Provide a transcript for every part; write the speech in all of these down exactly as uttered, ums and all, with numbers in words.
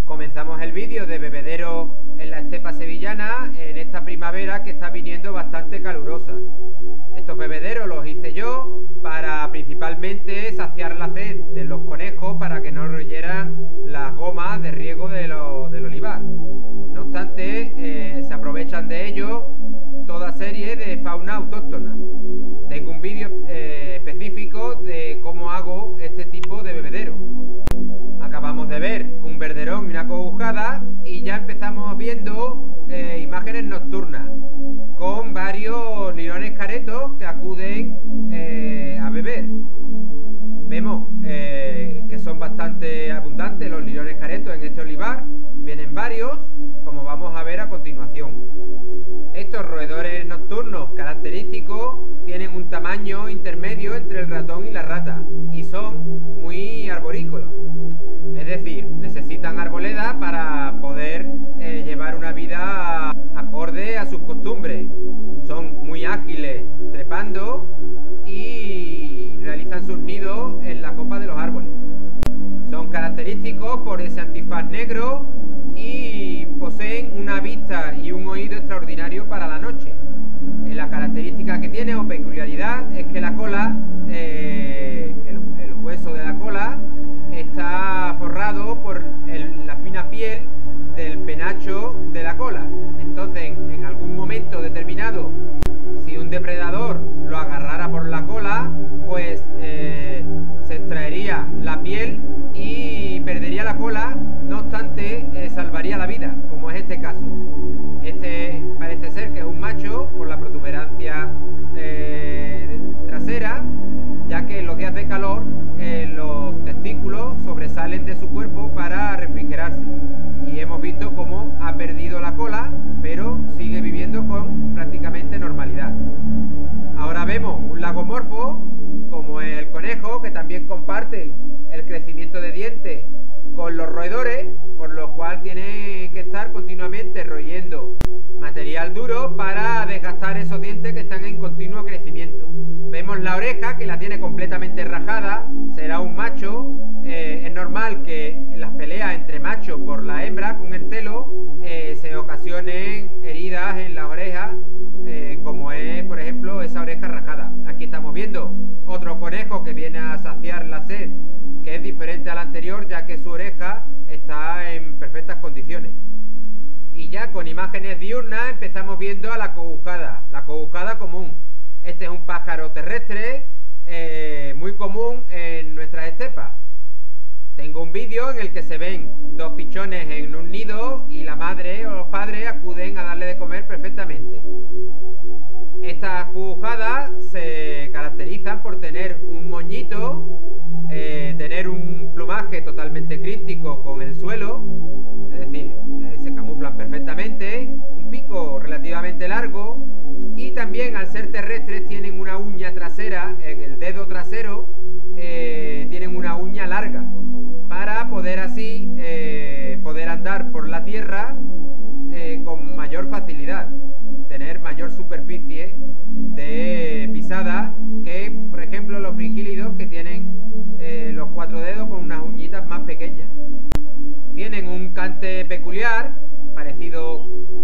Comenzamos el vídeo de bebedero en la estepa sevillana en esta primavera que está viniendo bastante calurosa. Estos bebederos los hice yo para principalmente saciar la sed de los conejos para que no royeran las gomas de riego de lo, del olivar. No obstante, eh, se aprovechan de ello toda serie de fauna autóctona. Tengo un vídeo eh, específico de cómo hago este tipo de bebedero. Acabamos de ver un verderón y una cobujada y ya empezamos viendo eh, imágenes nocturnas con varios lirones caretos que acuden eh, a beber. Vemos eh, que son bastante abundantes los lirones caretos en este olivar, vienen varios, como vamos a ver a continuación. Estos roedores nocturnos característicos tienen un tamaño intermedio entre el ratón y la rata y son muy arborícolas. Es decir, necesitan arboleda para poder eh, llevar una vida acorde a sus costumbres. Son muy ágiles trepando y realizan sus nidos en la copa de los árboles. Son característicos por ese antifaz negro y poseen una vista y un oído extraordinario para la noche. Eh, la característica que tiene o peculiaridad es que la cola, eh, el, el hueso de la cola, está forrado por el, la fina piel del penacho de la cola. Entonces, en, en algún momento determinado, si un depredador lo agarrara por la cola, pues eh, se extraería la piel y perdería la cola, no obstante, eh, salvaría la vida, como es este caso. Este parece ser que es un macho por la protuberancia eh, trasera, ya que en los días de calor eh, los testículos sobresalen de su cuerpo para refrigerarse. Y hemos visto cómo ha perdido la cola, pero sigue viviendo con prácticamente normalidad. Ahora vemos un lagomorfo, como el conejo, que también comparten el crecimiento de dientes con los roedores, por lo cual tienen que estar continuamente royendo material duro para desgastar esos dientes que están en continuo crecimiento. Vemos la oreja, que la tiene completamente rajada, será un macho. Eh, es normal que en las peleas entre machos por la hembra con el celo eh, se ocasionen heridas en las orejas, eh, como es por ejemplo esa oreja rajada. Aquí estamos viendo otro conejo que viene a saciar la sed, que es diferente al anterior, ya que su oreja está en perfectas condiciones. Y ya con imágenes diurnas empezamos viendo a la cobujada, la cobujada común. Este es un pájaro terrestre eh, muy común en nuestras estepas. Tengo un vídeo en el que se ven dos pichones en un nido y la madre o los padres acuden a darle de comer perfectamente. Estas cobujadas se caracterizan por tener un moñito, eh, tener un plumaje totalmente críptico con el suelo, es decir, eh, se camuflan perfectamente, un pico relativamente largo y también al ser terrestres tienen una uña trasera en el dedo trasero, eh, tienen una uña larga para poder así eh, poder andar por la tierra eh, con mayor facilidad, tener mayor superficie de pisada que por ejemplo los fringílidos, que tienen eh, los cuatro dedos con unas uñitas más pequeñas. Tienen un cante peculiar parecido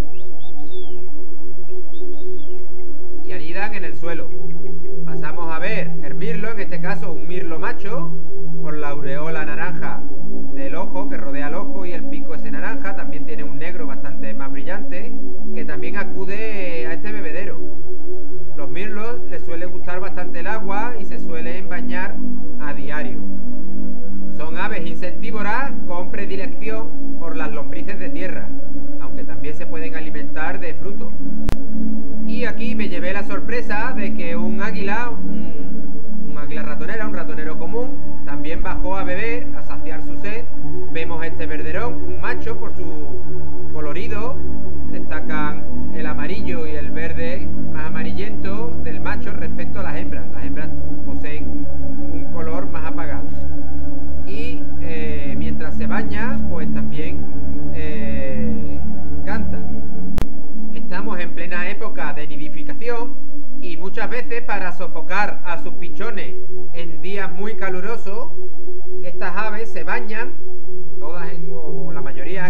y anidan en el suelo. Pasamos a ver el mirlo, en este caso un mirlo macho, por la aureola naranja del ojo que rodea el ojo y el pico ese naranja. También tiene un negro bastante más brillante que también acude a este bebedero. Los mirlos les suele gustar bastante el agua y se suelen bañar a diario. Son aves insectívoras con predilección por las lombrices de tierra, aunque también se pueden alimentar de frutos. Y aquí me llevé la sorpresa de que un águila, un, un águila ratonera, un ratonero común, también bajó a beber, a saciar su sed. Vemos este verderón, un macho por su colorido, destacan el amarillo y el verde más amarillento del macho respecto a las hembras. Las hembras poseen un color más apagado. Y eh, mientras se baña, pues también eh, canta. Estamos en plena época de nidificación y muchas veces para sofocar a sus pichones en días muy calurosos, estas aves se bañan, todas en, o la mayoría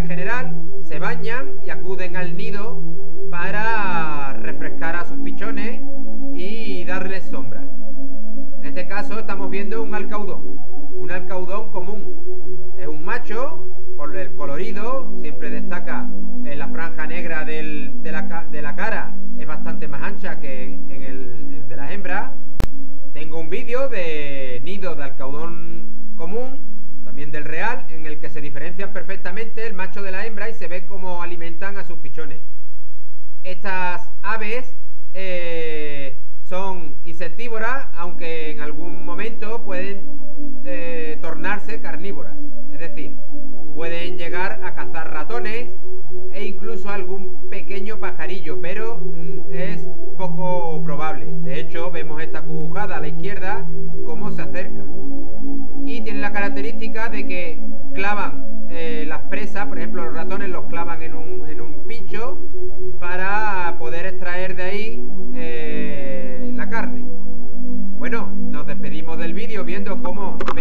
bañan y acuden al nido para refrescar a sus pichones y darles sombra. En este caso estamos viendo un alcaudón, un alcaudón común. Es un macho, por el colorido, siempre destaca en la franja negra del, de, la, de la cara, es bastante más ancha que en el de las hembras. Tengo un vídeo de nido de alcaudón común, también del real, en el que se diferencian perfectamente el macho de la hembra y se ve cómo alimentan a sus pichones. Estas aves eh, son insectívoras, aunque en algún momento pueden eh, tornarse carnívoras, es decir, pueden llegar a cazar ratones e incluso algún pequeño pajarillo, pero mm, es poco probable. De hecho, vemos esta cubujada a la izquierda cómo se acerca. Y tiene la característica de que clavan eh, las presas, por ejemplo los ratones los clavan en un, en un pincho para poder extraer de ahí eh, la carne. Bueno, nos despedimos del vídeo viendo cómo